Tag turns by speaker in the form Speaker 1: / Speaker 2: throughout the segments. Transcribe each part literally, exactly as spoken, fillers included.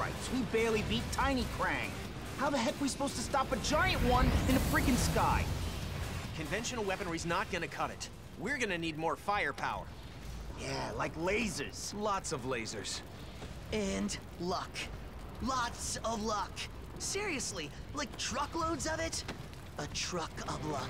Speaker 1: stripes. We barely beat Tiny Krang. How the heck are we supposed to stop a giant one in the freaking sky?
Speaker 2: Conventional weaponry's not gonna cut it. We're gonna need more firepower.
Speaker 1: Yeah, like lasers.
Speaker 2: Lots of lasers.
Speaker 3: And luck. Lots of luck. Seriously, like truckloads of it? A truck of luck.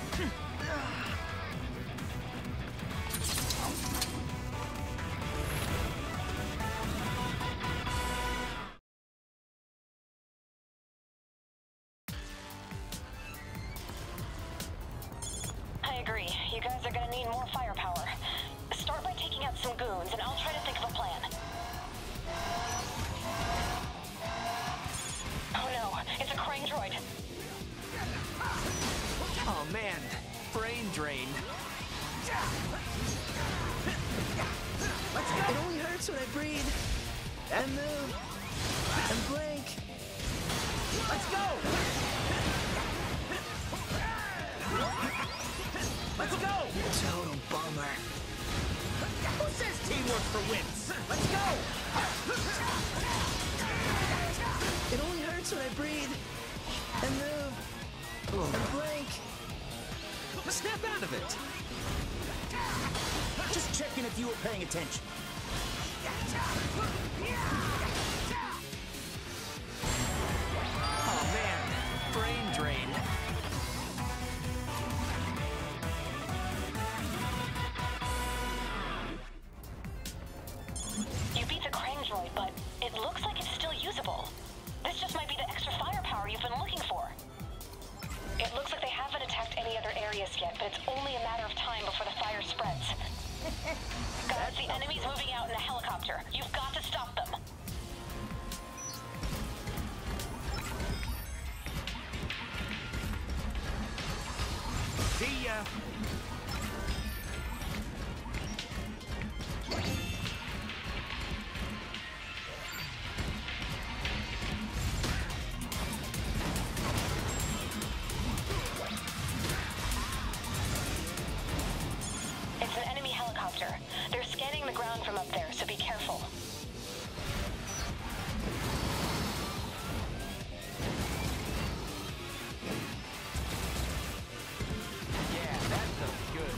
Speaker 4: I agree. You guys are gonna need more firepower. Start by taking out some goons, and I'll try to think of a plan. Oh no, it's a Krang droid.
Speaker 2: Oh man, brain drain.
Speaker 3: Let's go! It only hurts when I breathe. And move. And blink.
Speaker 1: Let's go! Let's go!
Speaker 3: Total bummer.
Speaker 1: Who says teamwork for wins? Let's go!
Speaker 3: It only hurts when I breathe. And move. And blink.
Speaker 2: Snap out of it.
Speaker 1: Just checking if you were paying attention.
Speaker 2: Oh man, brain drain.
Speaker 4: You beat the Krang droid, but it looks like it's still usable. This just might be the extra firepower you've been looking for. It looks like they haven't attacked any other areas yet, but it's only a matter of time before the fire spreads. Guys, the enemy's moving out in a helicopter. You've got to stop them.
Speaker 1: See ya!
Speaker 4: It's an enemy helicopter. They're scanning the ground from up there, so be careful.
Speaker 2: Yeah, that felt good.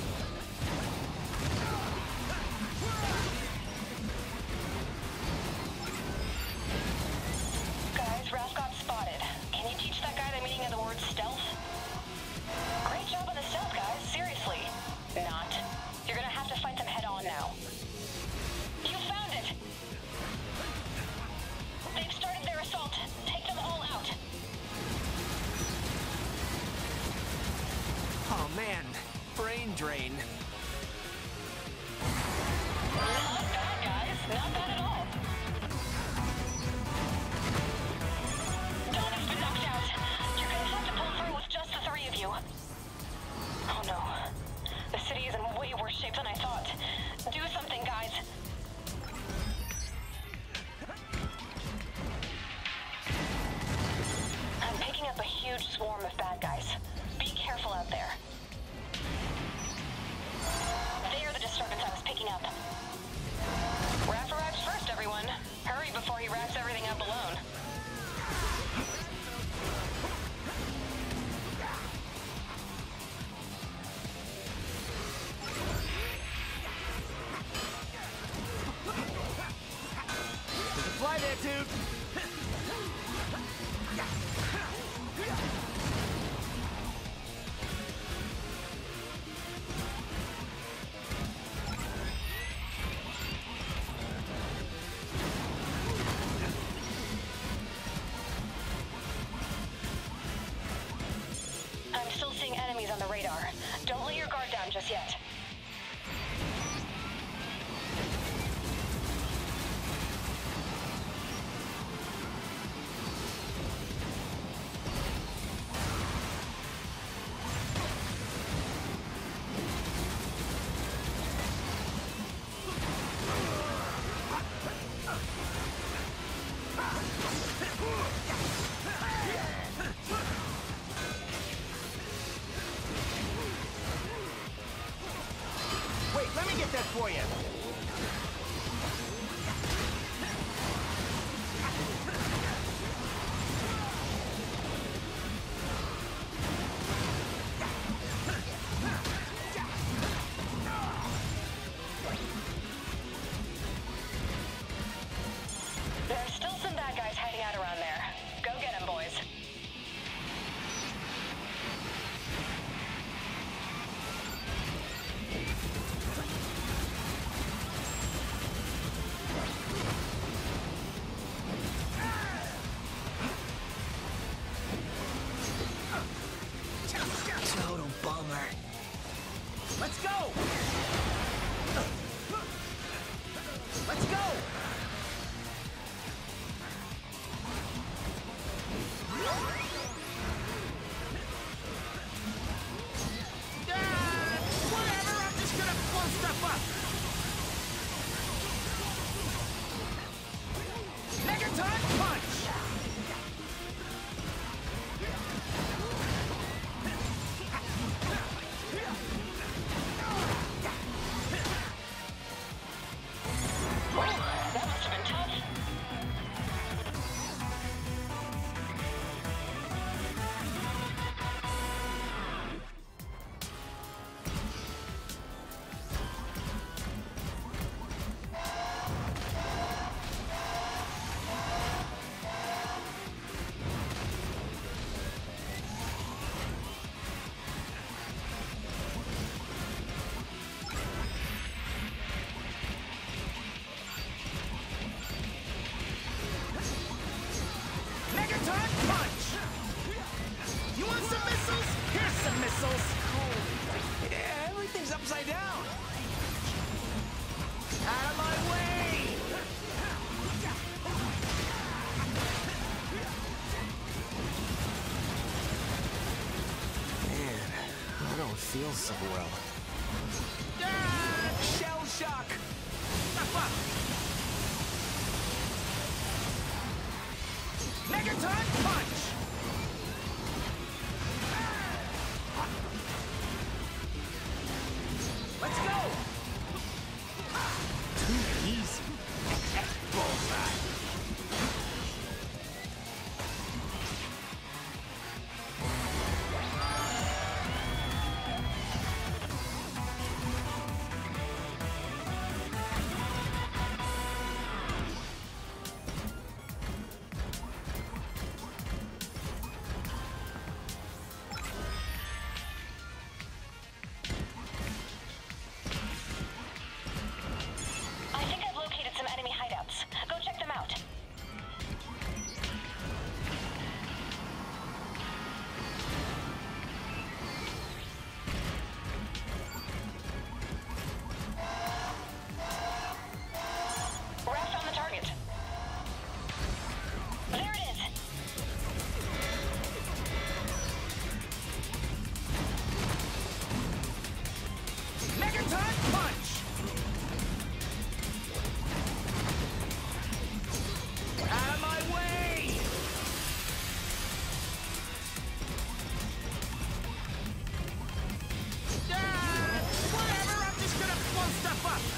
Speaker 4: Guys, Ralph got spotted. Can you teach that guy the meaning of the word stealth? Great job on the stealth, guys. Seriously. Not. You're gonna have to fight them head on now. You found it! They've started their assault. Take them all out.
Speaker 2: Oh man, brain drain.
Speaker 4: Not bad, guys. Not bad at all. Dawn has been knocked out. You're gonna have to pull through with just the three of you. Oh no. The city is in way worse shape than I thought. Do something, guys. I'm picking up a huge swarm of bad guys. Be careful out there. They are the disturbance I was picking up. Raph arrives first, everyone. Hurry before he wraps everything up alone.
Speaker 1: Fly there, dude!
Speaker 4: I'm still seeing enemies on the radar. Don't let your guard down just yet.
Speaker 1: Wait, let me get that for you!
Speaker 3: Bummer.
Speaker 1: Let's go! Let's go! Ah, whatever, I'm just gonna blow stuff up! Megaton punch!
Speaker 4: That must have been tough.
Speaker 1: Megaton punch! You want some missiles? Here's some missiles!
Speaker 2: Yeah, everything's upside down.
Speaker 1: Out of my way!
Speaker 2: Man, I don't feel so well.
Speaker 1: Ah!
Speaker 2: Shell shock!
Speaker 1: Stuff up! Megaton punch! Let's go! Too easy. Bullseye.
Speaker 4: I think I've located some enemy hideouts. Go check them out. Raft on the target. There it is.
Speaker 1: Megaton punch! Out of my way! Ah, whatever, I'm just gonna blow stuff up!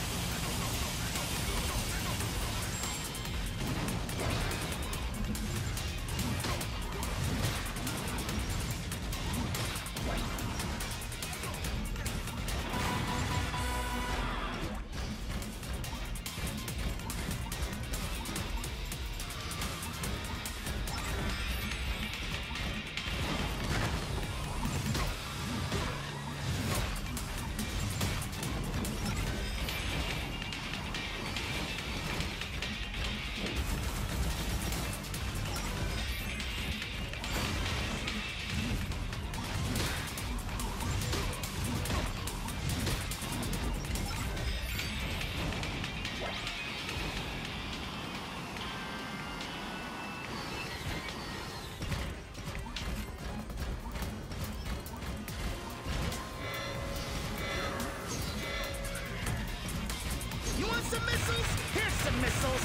Speaker 1: You want some missiles? Here's some missiles!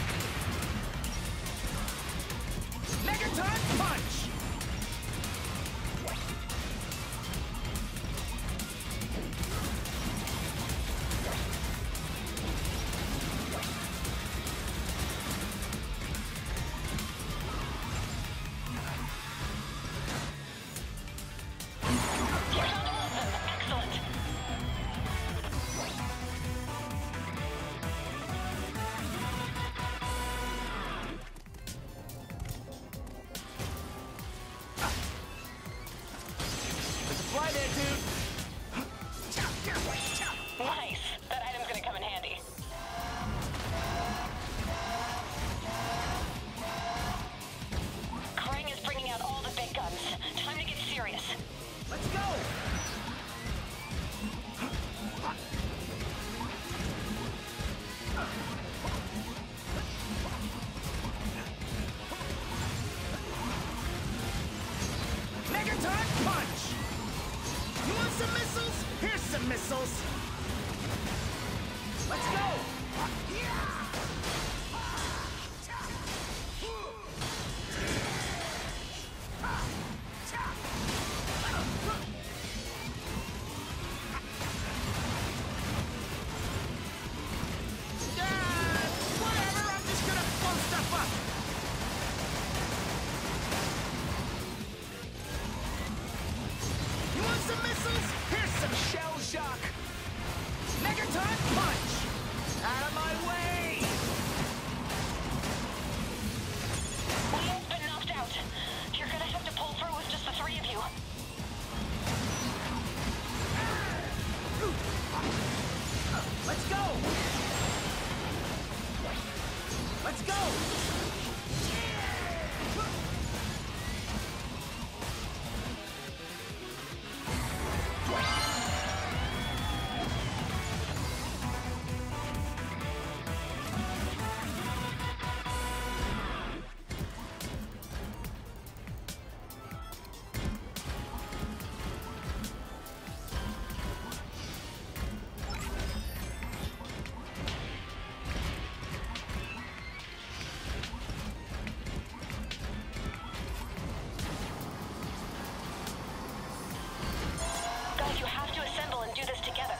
Speaker 1: Megaton punch!
Speaker 4: You found all of them. Excellent.
Speaker 1: There's a fly there, dude!
Speaker 4: Nice. That item's gonna come in handy. Krang is bringing out all the big guns. Time to get serious.
Speaker 1: Let's go! some missiles? Here's some missiles. Let's go!
Speaker 4: You have to assemble and do this together.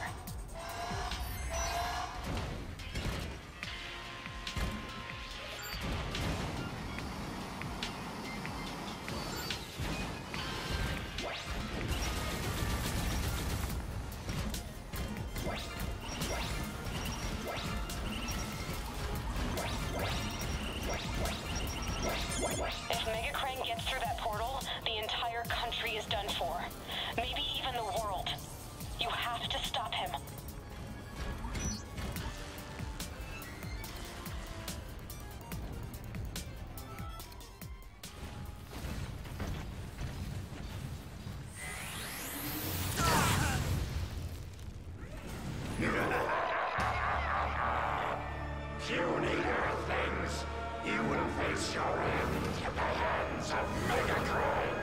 Speaker 4: If Mega Krang gets through that portal, the entire country is done for. Maybe even the world. You have to stop him.
Speaker 5: Puny Earthlings, you will face your end at the hands of Mega Krang.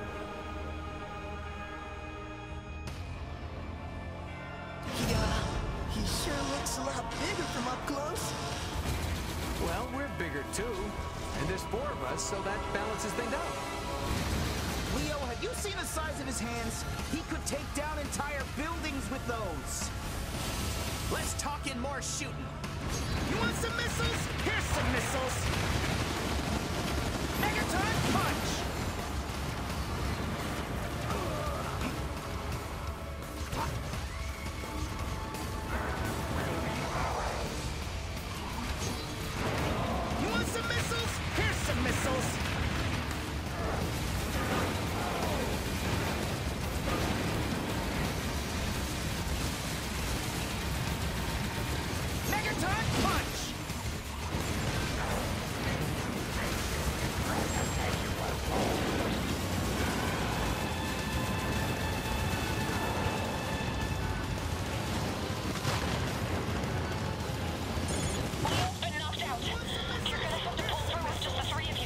Speaker 3: Yeah, he sure looks a lot bigger from up close.
Speaker 6: Well, we're bigger too. And there's four of us, so that balances things out.
Speaker 1: Leo, have you seen the size of his hands? He could take down entire buildings with those.
Speaker 2: Let's talk in more shooting.
Speaker 1: You want some missiles? Here's some missiles. Megaton punch! You want some missiles? Here's some missiles. Megaton punch!
Speaker 4: Leo's been knocked out. You're gonna have to pull through with just the three of you.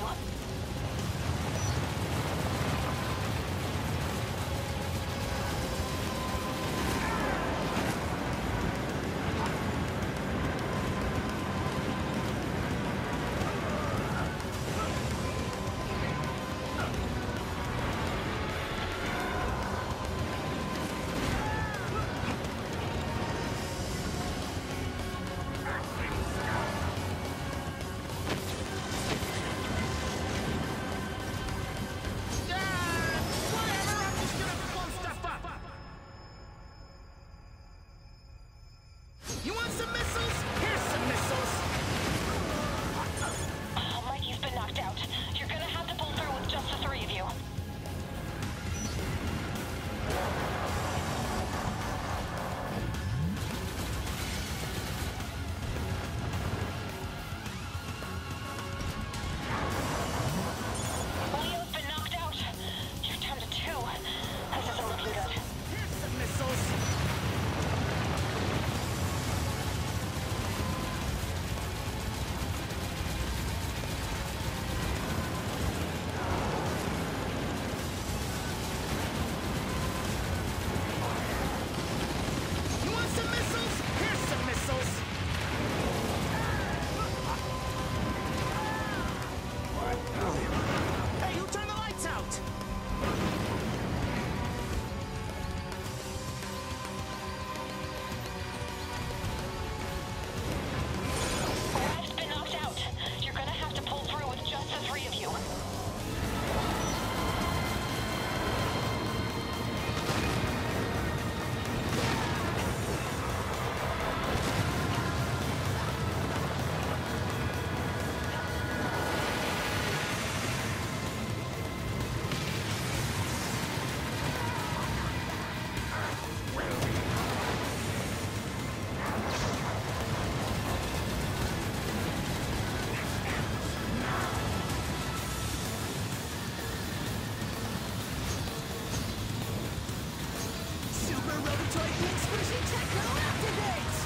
Speaker 3: Robotoid Big Squishy Techno activates!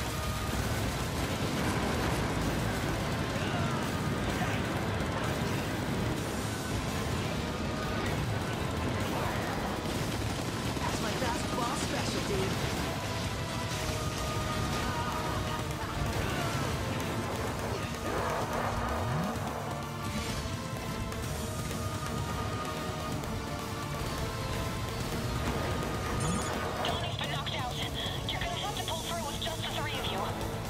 Speaker 3: That's my basketball special, dude.
Speaker 4: Donnie's been knocked out. You're gonna have to pull through with just the three of you.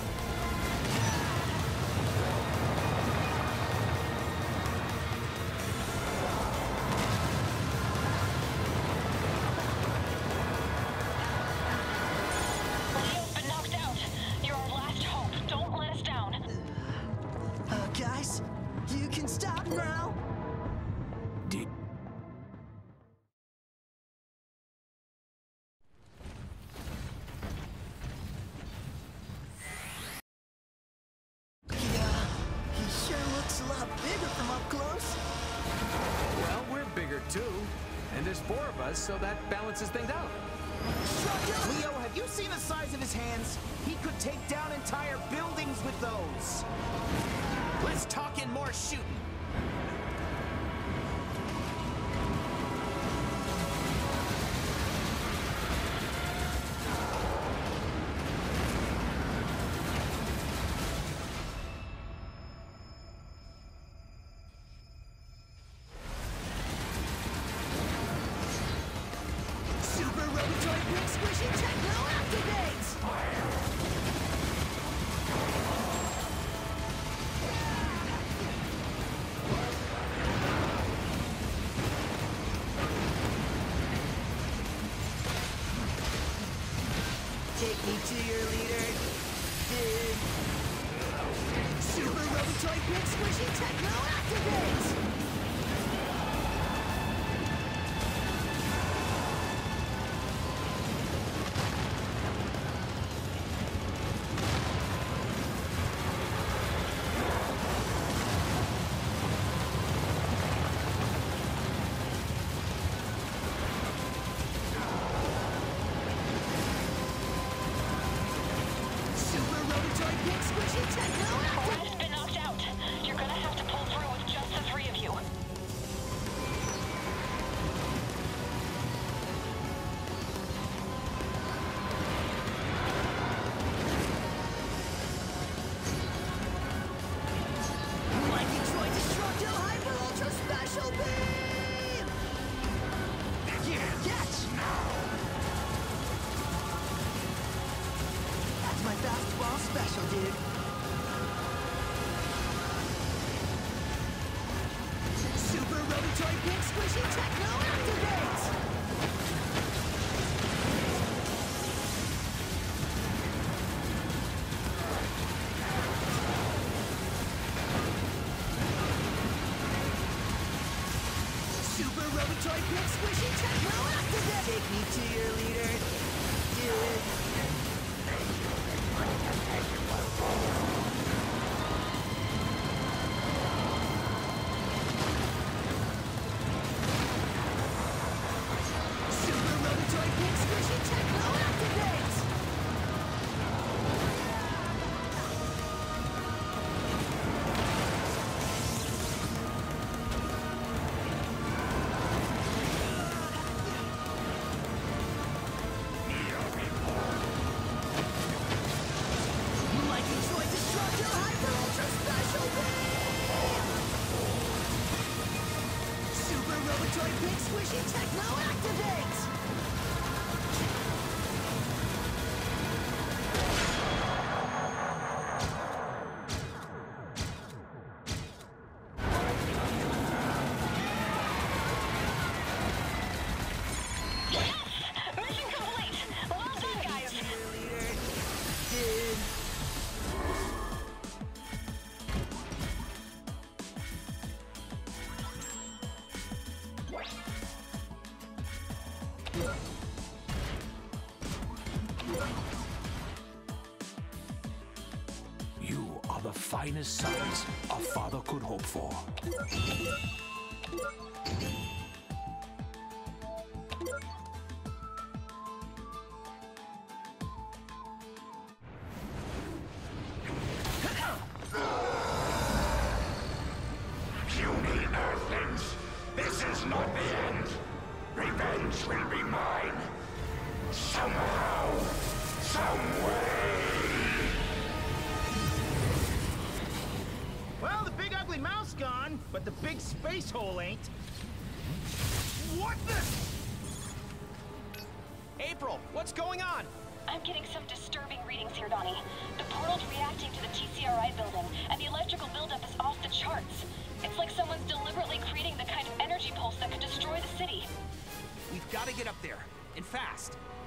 Speaker 4: Leo's been knocked out. You're our last hope. Don't let us down.
Speaker 3: Uh, guys, you can stop now.
Speaker 6: Did
Speaker 3: Yeah, he sure looks a lot bigger from up close.
Speaker 6: well, we're bigger too, and there's four of us, so that balances things out.
Speaker 1: Leo, have you seen the size of his hands? He could take down entire buildings with those.
Speaker 2: Let's talk in more shooting.
Speaker 3: Super Robotoid Big Squishy Techno activates! Take me to your leader, dude. Super Robotoid Big Squishy Techno activates! Super Robotoid Big Squishy Techno activates!
Speaker 4: Red's been knocked out. You're gonna have to pull through with just the three of you.
Speaker 3: Like Detroit Destructo Hyper Ultra Special Beam! Yeah, catch! That's my basketball special, dude. Super Robotoid Big Squishy Techno activates! Super Robotoid Big Squishy Techno activates! Take me to your leader, dude. Super Robotoid Big Squishy Techno activates! Like Detroit Destructo Hyper Ultra Special Beam! Super Robotoid Big Squishy Techno activates!
Speaker 4: Mission complete! Well done, guys!
Speaker 3: Cheerleader, dude.
Speaker 7: You are the finest sons a father could hope for.
Speaker 5: Revenge will be mine. Somehow, some way.
Speaker 1: Well, the big ugly mouse gone, but the big space hole ain't. What the?
Speaker 2: April, what's going on?
Speaker 4: I'm getting some disturbing readings here, Donnie. The portal's reacting to the T C R I building, and the electrical buildup is off the charts. It's like someone's deliberately creating the kind of energy pulse that could destroy the city.
Speaker 2: We've got to get up there, and fast.